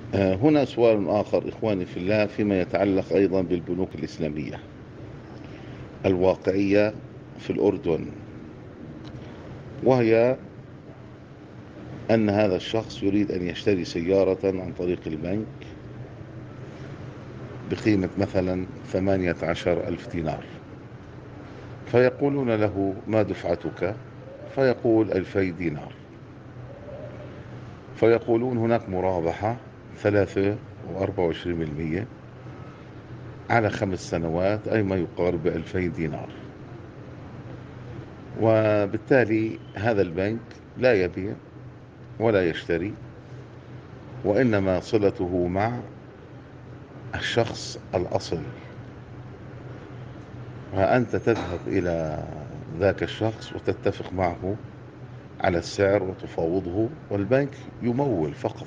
هنا سؤال آخر إخواني في الله فيما يتعلق أيضا بالبنوك الإسلامية الواقعية في الأردن، وهي أن هذا الشخص يريد أن يشتري سيارة عن طريق البنك بقيمة مثلا 18,000 دينار، فيقولون له: ما دفعتك؟ فيقول 2000 دينار، فيقولون هناك مرابحة 3.24% على 5 سنوات، أي ما يقارب 2000 دينار. وبالتالي هذا البنك لا يبيع ولا يشتري، وإنما صلته مع الشخص الأصل، وأنت تذهب إلى ذاك الشخص وتتفق معه على السعر وتفاوضه، والبنك يمول فقط.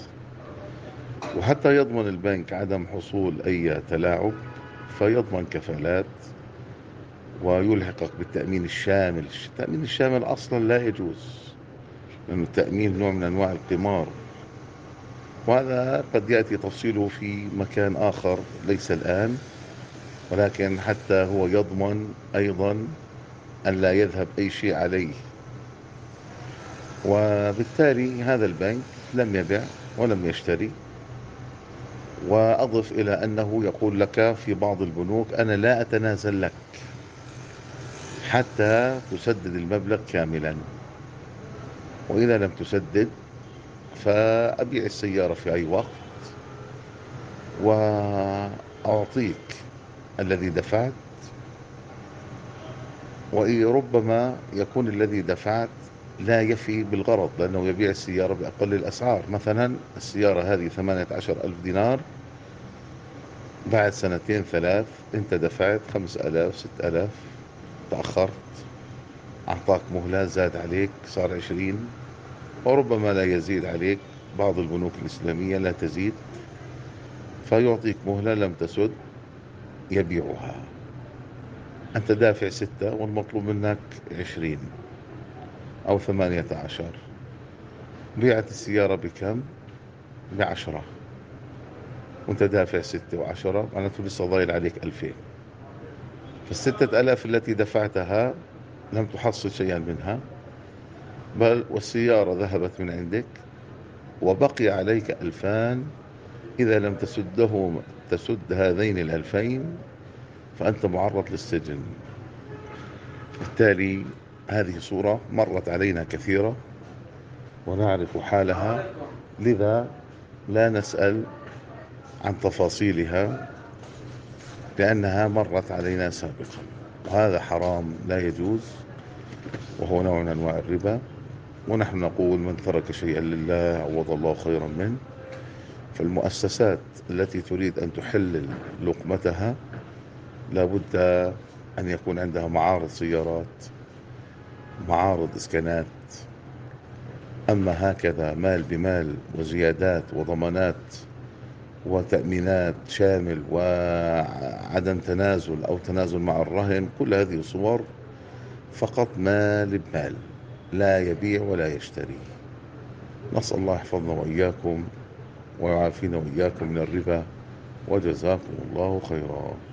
وحتى يضمن البنك عدم حصول أي تلاعب فيضمن كفالات ويلحقك بالتأمين الشامل. التأمين الشامل أصلا لا يجوز، لأن التأمين نوع من أنواع القمار، وهذا قد يأتي تفصيله في مكان آخر ليس الآن، ولكن حتى هو يضمن أيضا أن لا يذهب أي شيء عليه. وبالتالي هذا البنك لم يبع ولم يشتري. وأضف إلى أنه يقول لك في بعض البنوك: أنا لا أتنازل لك حتى تسدد المبلغ كاملا، وإذا لم تسدد فأبيع السيارة في أي وقت وأعطيك الذي دفعت. وربما يكون الذي دفعت لا يفي بالغرض، لأنه يبيع السيارة بأقل الأسعار. مثلا السيارة هذه 18,000 دينار، بعد سنتين ثلاث أنت دفعت 5,000 6,000، تأخرت، أعطاك مهلة، زاد عليك صار 20، وربما لا يزيد عليك. بعض البنوك الإسلامية لا تزيد، فيعطيك مهلة، لم تسد يبيعها. أنت دافع 6 والمطلوب منك 20 أو 18، بيعت السيارة بكم؟ ب10، وأنت دافع 6 و10، معناته لسه ضايل عليك 2000. فال6,000 التي دفعتها لم تحصل شيئا منها، بل والسيارة ذهبت من عندك، وبقي عليك 2000. إذا لم تسد هذين 2000 فأنت معرض للسجن. بالتالي هذه صورة مرت علينا كثيرة ونعرف حالها، لذا لا نسأل عن تفاصيلها لأنها مرت علينا سابقا، وهذا حرام لا يجوز، وهو نوع من أنواع الربا. ونحن نقول: من ترك شيئا لله عوض الله خيرا منه. فالمؤسسات التي تريد أن تحلل لقمتها لابد أن يكون عندها معارض سيارات، معارض إسكانات. أما هكذا مال بمال وزيادات وضمانات وتأمينات شامل وعدم تنازل أو تنازل مع الرهن، كل هذه صور فقط مال بمال، لا يبيع ولا يشتري. نسأل الله يحفظنا وإياكم ويعافينا وإياكم من الربا، وجزاكم الله خيرا.